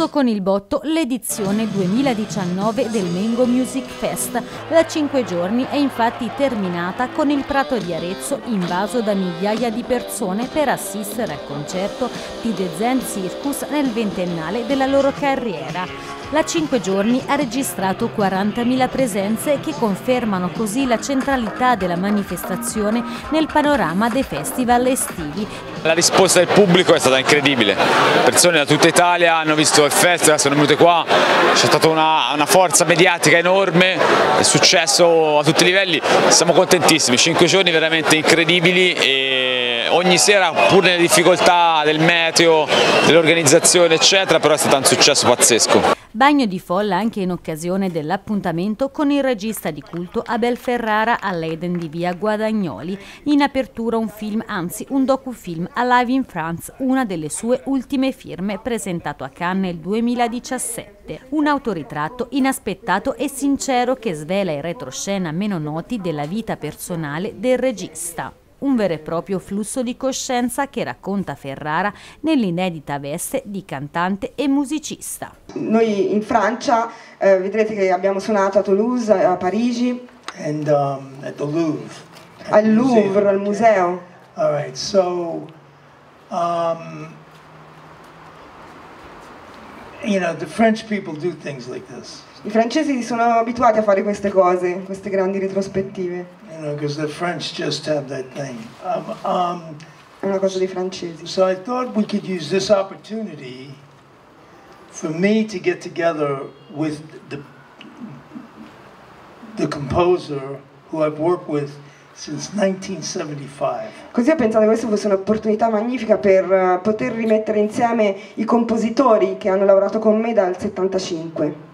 con il botto l'edizione 2019 del Mengo Music Fest. Da 5 giorni è infatti terminata con il Prato di Arezzo invaso da migliaia di persone per assistere al concerto di The Zen Circus nel ventennale della loro carriera. La 5 giorni ha registrato 40.000 presenze che confermano così la centralità della manifestazione nel panorama dei festival estivi. La risposta del pubblico è stata incredibile, persone da tutta Italia hanno visto il festival, sono venute qua, c'è stata una forza mediatica enorme, è successo a tutti i livelli, siamo contentissimi, 5 giorni veramente incredibili e ogni sera, pur nelle difficoltà del meteo, dell'organizzazione eccetera, però è stato un successo pazzesco. Bagno di folla anche in occasione dell'appuntamento con il regista di culto Abel Ferrara all'Eden di via Guadagnoli. In apertura un film, anzi un docufilm, Alive in France, una delle sue ultime firme, presentato a Cannes nel 2017. Un autoritratto inaspettato e sincero che svela i retroscena meno noti della vita personale del regista. Un vero e proprio flusso di coscienza che racconta Ferrara nell'inedita veste di cantante e musicista. Noi in Francia vedrete che abbiamo suonato a Toulouse, a Parigi, and at the Louvre, al Louvre, al museo. All right, so the French people do things like this. I francesi sono abituati a fare queste cose, queste grandi retrospettive. Because the French just have that thing. È una cosa dei francesi. So I thought we could use this opportunity for me to get together with the composer who I've worked with since 1975. Così ho pensato che questa fosse un'opportunità magnifica per poter rimettere insieme i compositori che hanno lavorato con me dal 75.